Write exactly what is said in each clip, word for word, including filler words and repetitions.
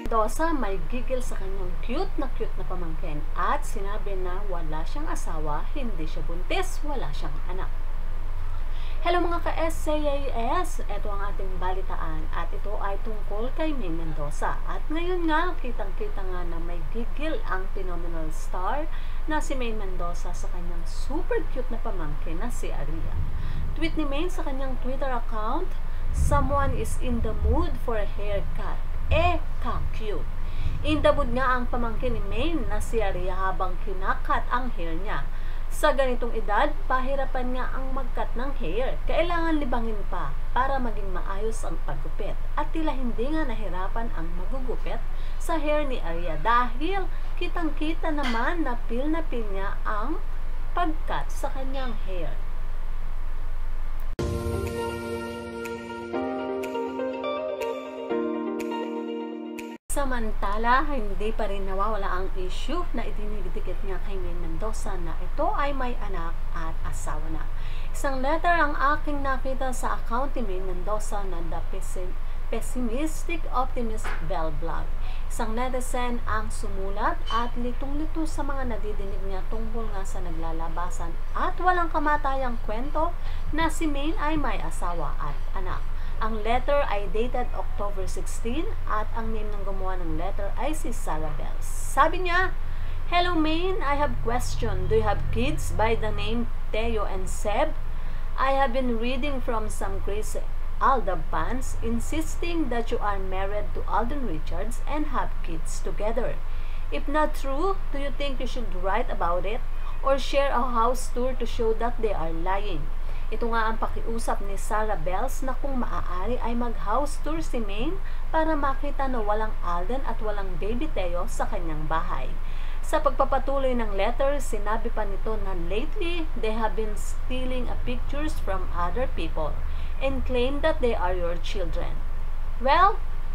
Mendoza may gigil sa kanyang cute na cute na pamangkin at sinabi na wala siyang asawa, hindi siya buntis, wala siyang anak. Hello mga ka-S C A S! Ito ang ating balitaan at ito ay tungkol kay Maine Mendoza. At ngayon nga, kitang-kita nga na may gigil ang phenomenal star na si Maine Mendoza sa kanyang super cute na pamangkin na si Aria. Tweet ni Maine sa kanyang Twitter account, "Someone is in the mood for a haircut. Eh, ka-cute." In the mood nga ang pamangkin ni Maine na si Aria habang kinakat ang hair niya. Sa ganitong edad, pahirapan nga ang magkat ng hair. Kailangan libangin pa para maging maayos ang paggupit. At tila hindi nga nahirapan ang magugupit sa hair ni Aria dahil kitang-kita naman na pil na pil niya ang pagkat sa kanyang hair. Samantala, hindi pa rin nawawala ang issue na idinidikit niya kay Maine Mendoza na ito ay may anak at asawa na. Isang letter ang aking nakita sa account ni Maine Mendoza na The Pessimistic Optimist Bell Blog. Isang netizen ang sumulat at litong-lito sa mga nadidinig niya tungkol nga sa naglalabasan at walang kamatayang kwento na si Maine ay may asawa at anak. Ang letter ay dated October sixteen at ang name ng gumawa ng letter ay si Sarah Bells. Sabi niya, "Hello Maine, I have question. Do you have kids by the name Teo and Seb? I have been reading from some crazy Alda fans insisting that you are married to Alden Richards and have kids together. If not true, do you think you should write about it or share a house tour to show that they are lying?" Ito nga ang pakiusap ni Sarah Bells na kung maaari ay mag-house tour si Maine para makita na walang Alden at walang baby Teo sa kanyang bahay. Sa pagpapatuloy ng letter, sinabi pa nito na lately, they have been stealing pictures from other people and claim that they are your children. Well,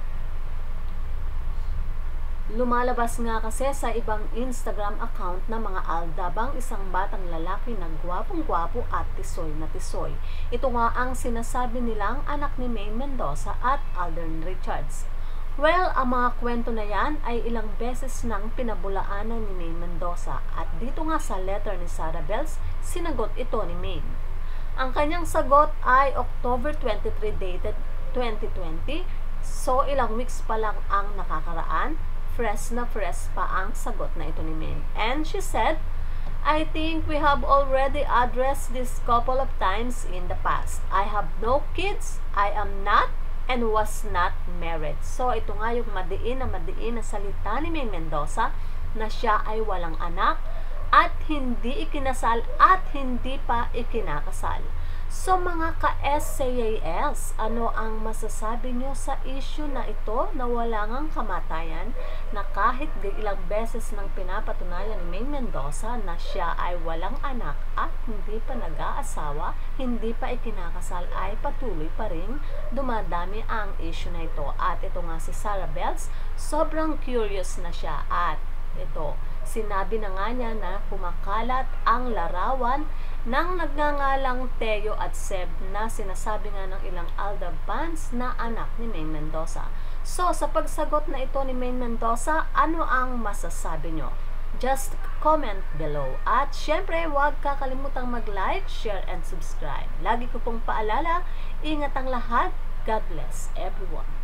lumalabas nga kasi sa ibang Instagram account na mga aldabang isang batang lalaki na gwapong-gwapo at tisoy na tisoy. Ito nga ang sinasabi nilang anak ni Maine Mendoza at Alden Richards. Well, ang mga kwento na yan ay ilang beses nang pinabulaanan ni Maine Mendoza at dito nga sa letter ni Sarah Bells, sinagot ito ni Maine. Ang kanyang sagot ay October twenty-third dated twenty twenty, so ilang weeks pa lang ang nakakaraan. Fresh na fresh pa ang sagot na ito ni Maine. And she said, "I think we have already addressed this couple of times in the past. I have no kids, I am not, and was not married." So ito nga yung madiin na madiin na salita ni Maine Mendoza na siya ay walang anak at hindi ikinasal at hindi pa ikinakasal. So mga ka-S C A S, ano ang masasabi nyo sa issue na ito na wala ngang kamatayan na kahit ilang beses nang pinapatunayan ni Maine Mendoza na siya ay walang anak at hindi pa nag-aasawa, hindi pa ikinakasal ay patuloy pa rin dumadami ang issue na ito. At ito nga si Sarah Bells, sobrang curious na siya at ito, sinabi na nga niya na kumakalat ang larawan ng nagngangalang Teo at Seb na sinasabi nga ng ilang Alda fans na anak ni Maine Mendoza. So, sa pagsagot na ito ni Maine Mendoza, ano ang masasabi nyo? Just comment below. At syempre, huwag kakalimutang mag-like, share, and subscribe. Lagi ko pong paalala, ingat ang lahat. God bless everyone.